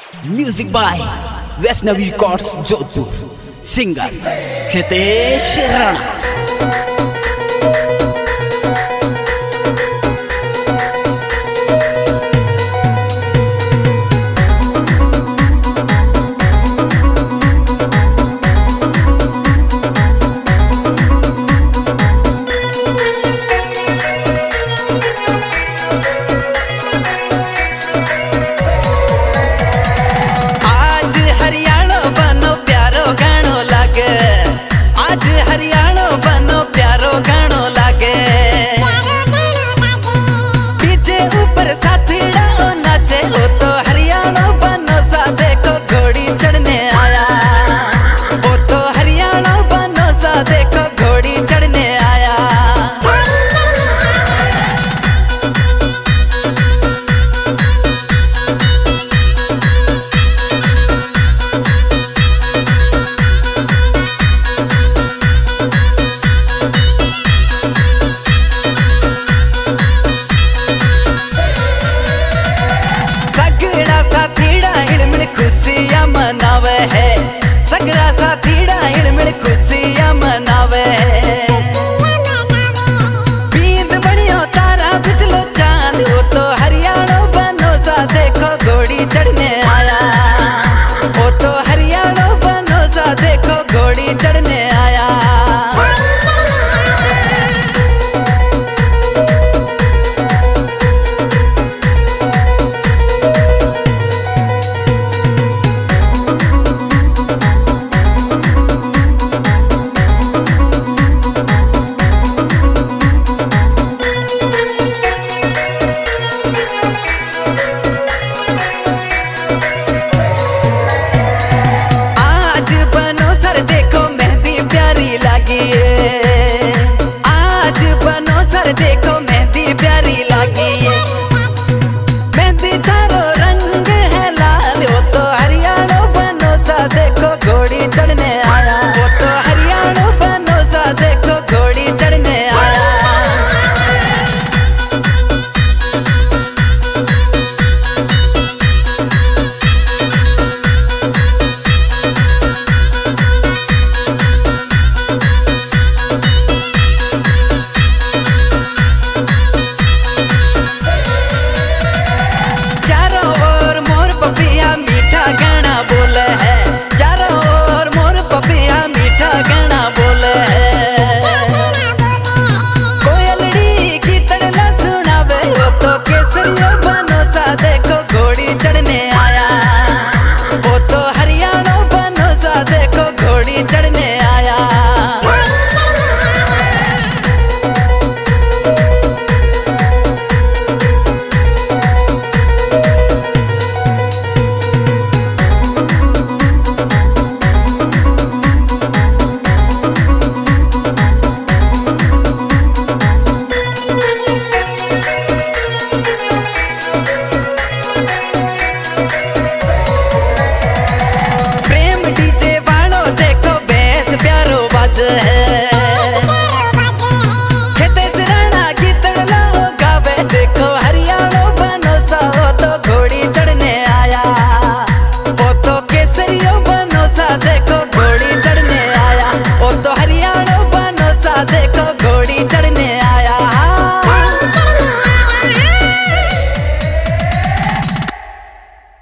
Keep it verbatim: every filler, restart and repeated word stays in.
Music by Vaishnavi records Jodhpur, singer Hitesh Rana. सगड़ा साथीड़ा हिलमिल खुशियां मनावे, बींद बनियो तारा बिजलो चांद, वो तो हरियाणा बनो सा देखो घोड़ी चढ़ने आया, वो तो हरियाणा बनो सा देखो घोड़ी चढ़ने आया। आज बनो सर देखो मेहंदी प्यारी लगी है, मेहंदी थारो रंग है लाल, वो तो हरियाणा बनो सा देखो घोड़ी चढ़ने आया, वो तो हरियाणा बनो सा देखो घोड़ी चढ़ने आया। चढ़ने आया, वो तो हरियाणा बनो सा देखो घोड़ी चढ़ने आया। देखो हरियाणा बनो सा वो तो घोड़ी चढ़ने आया, वो तो केसरियो बनो सा देखो